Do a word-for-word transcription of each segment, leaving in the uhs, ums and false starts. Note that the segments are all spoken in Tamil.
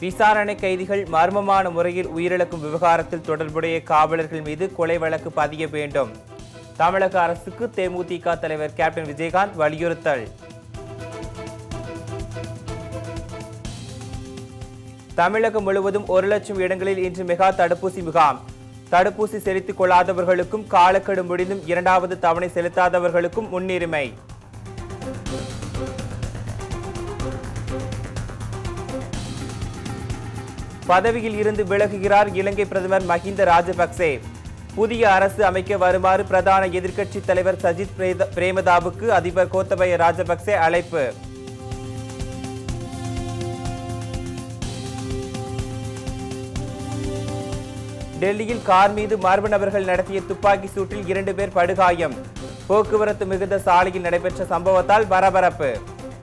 விசாரணை கைதிகள் மர்மமான முறையில் உயிரிழக்கும் விவகாரத்தில் தொடர்புடைய காவலர்கள் மீது கொலை வழக்கு பதிய வேண்டும். தமிழக அரசுக்கு தேமுதிக தலைவர் கேப்டன் விஜயகாந்த் வலியுறுத்தல். தமிழகம் முழுவதும் ஒரு லட்சம் இடங்களில் இன்று மெகா தடுப்பூசி முகாம். தடுப்பூசி செலுத்திக் கொள்ளாதவர்களுக்கும் காலக்கெடு முடிந்தும் இரண்டாவது தவணை செலுத்தாதவர்களுக்கும் முன்னுரிமை. பதவியில் இருந்து விலகுகிறார் இலங்கை பிரதமர் மஹிந்த ராஜபக்சே. புதிய அரசு அமைக்க வருமாறு பிரதான எதிர்க்கட்சி தலைவர் சஜித் பிரேமதாபுக்கு அதிபர் கோத்தபய ராஜபக்சே அழைப்பு. டெல்லியில் கார் மீது மர்ம நபர்கள் நடத்திய துப்பாக்கி சூட்டில் இரண்டு பேர் படுகாயம். போக்குவரத்து மிகுந்த சாலையில் நடைபெற்ற சம்பவத்தால் பரபரப்பு.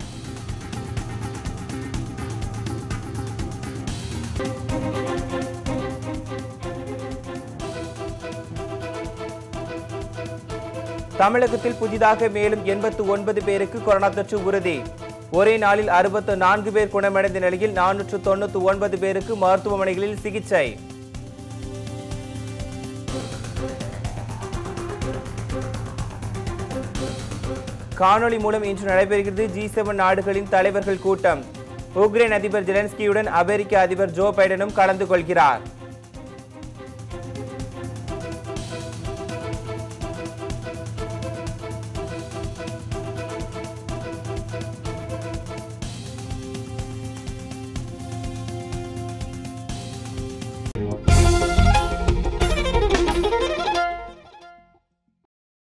தமிழகத்தில் புதிதாக மேலும் எண்பத்து ஒன்பது பேருக்கு கொரோனா தொற்று உறுதி. ஒரே நாளில் அறுபத்து நான்கு பேர் குணமடைந்த நிலையில் நானூற்று தொண்ணூற்று ஒன்பது பேருக்கு மருத்துவமனைகளில் சிகிச்சை. காணொலி மூலம் இன்று நடைபெறுகிறது ஜி செவன் நாடுகளின் தலைவர்கள் கூட்டம். உக்ரைன் அதிபர் ஜெலன்ஸ்கியுடன் அமெரிக்க அதிபர் ஜோ பைடனும் கலந்து கொள்கிறார்.